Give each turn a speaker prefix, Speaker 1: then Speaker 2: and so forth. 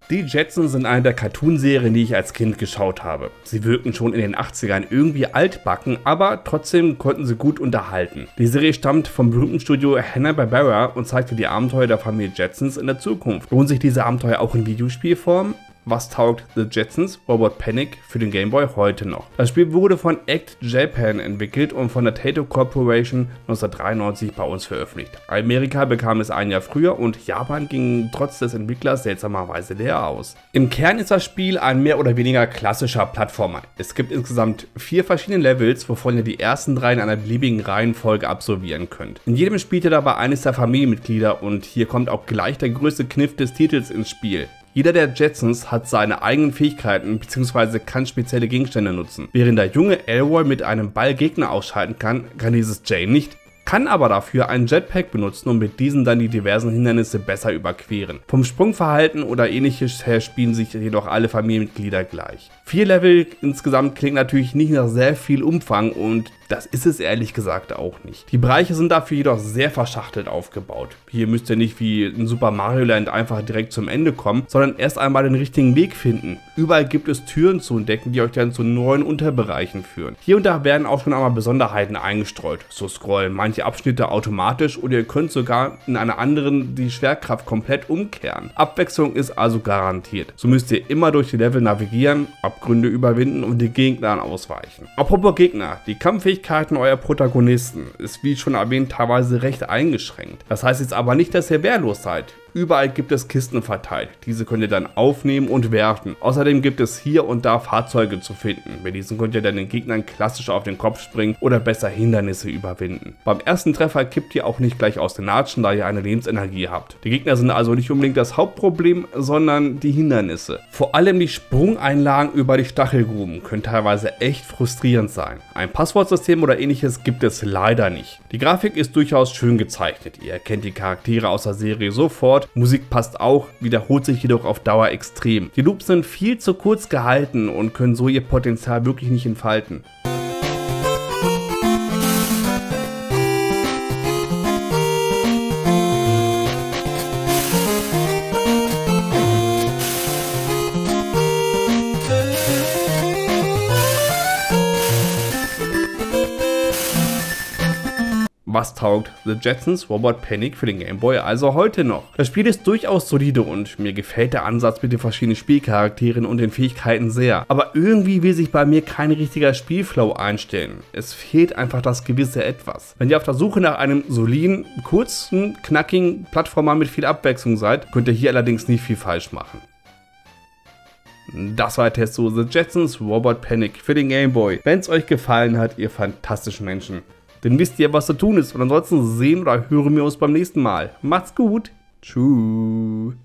Speaker 1: Die Jetsons sind eine der Cartoonserien, die ich als Kind geschaut habe. Sie wirken schon in den 80ern irgendwie altbacken, aber trotzdem konnten sie gut unterhalten. Die Serie stammt vom berühmten Studio Hanna-Barbera und zeigte die Abenteuer der Familie Jetsons in der Zukunft. Lohnen sich diese Abenteuer auch in Videospielform? Was taugt The Jetsons Robot Panic für den Game Boy heute noch? Das Spiel wurde von Act Japan entwickelt und von der Taito Corporation 1993 bei uns veröffentlicht. Amerika bekam es ein Jahr früher und Japan ging trotz des Entwicklers seltsamerweise leer aus. Im Kern ist das Spiel ein mehr oder weniger klassischer Plattformer. Es gibt insgesamt 4 verschiedene Levels, wovon ihr die ersten 3 in einer beliebigen Reihenfolge absolvieren könnt. In jedem spielt ihr dabei eines der Familienmitglieder und hier kommt auch gleich der größte Kniff des Titels ins Spiel. Jeder der Jetsons hat seine eigenen Fähigkeiten bzw. kann spezielle Gegenstände nutzen. Während der junge Elroy mit einem Ball Gegner ausschalten kann, kann dieses Jay nicht. Kann aber dafür einen Jetpack benutzen und mit diesen dann die diversen Hindernisse besser überqueren. Vom Sprungverhalten oder ähnliches her spielen sich jedoch alle Familienmitglieder gleich. 4 Level insgesamt klingt natürlich nicht nach sehr viel Umfang und das ist es ehrlich gesagt auch nicht. Die Bereiche sind dafür jedoch sehr verschachtelt aufgebaut. Hier müsst ihr nicht wie in Super Mario Land einfach direkt zum Ende kommen, sondern erst einmal den richtigen Weg finden. Überall gibt es Türen zu entdecken, die euch dann zu neuen Unterbereichen führen. Hier und da werden auch schon einmal Besonderheiten eingestreut. So scrollen manche Abschnitte automatisch oder ihr könnt sogar in einer anderen die Schwerkraft komplett umkehren. Abwechslung ist also garantiert. So müsst ihr immer durch die Level navigieren, Abgründe überwinden und die Gegnern ausweichen. Apropos Gegner, die Kampffähigkeiten eurer Protagonisten ist wie schon erwähnt teilweise recht eingeschränkt. Das heißt jetzt aber nicht, dass ihr wehrlos seid. Überall gibt es Kisten verteilt. Diese könnt ihr dann aufnehmen und werfen. Außerdem gibt es hier und da Fahrzeuge zu finden. Mit diesen könnt ihr dann den Gegnern klassisch auf den Kopf springen oder besser Hindernisse überwinden. Beim ersten Treffer kippt ihr auch nicht gleich aus den Latschen, da ihr eine Lebensenergie habt. Die Gegner sind also nicht unbedingt das Hauptproblem, sondern die Hindernisse. Vor allem die Sprungeinlagen über die Stachelgruben können teilweise echt frustrierend sein. Ein Passwortsystem oder ähnliches gibt es leider nicht. Die Grafik ist durchaus schön gezeichnet. Ihr erkennt die Charaktere aus der Serie sofort. Musik passt auch, wiederholt sich jedoch auf Dauer extrem. Die Loops sind viel zu kurz gehalten und können so ihr Potenzial wirklich nicht entfalten. Was taugt The Jetsons Robot Panic für den Game Boy also heute noch? Das Spiel ist durchaus solide und mir gefällt der Ansatz mit den verschiedenen Spielcharakteren und den Fähigkeiten sehr. Aber irgendwie will sich bei mir kein richtiger Spielflow einstellen. Es fehlt einfach das gewisse Etwas. Wenn ihr auf der Suche nach einem soliden, kurzen, knackigen Plattformer mit viel Abwechslung seid, könnt ihr hier allerdings nicht viel falsch machen. Das war der Test zu The Jetsons Robot Panic für den Game Boy. Wenn es euch gefallen hat, ihr fantastischen Menschen, dann wisst ihr, was zu tun ist. Und ansonsten sehen oder hören wir uns beim nächsten Mal. Macht's gut. Tschüss.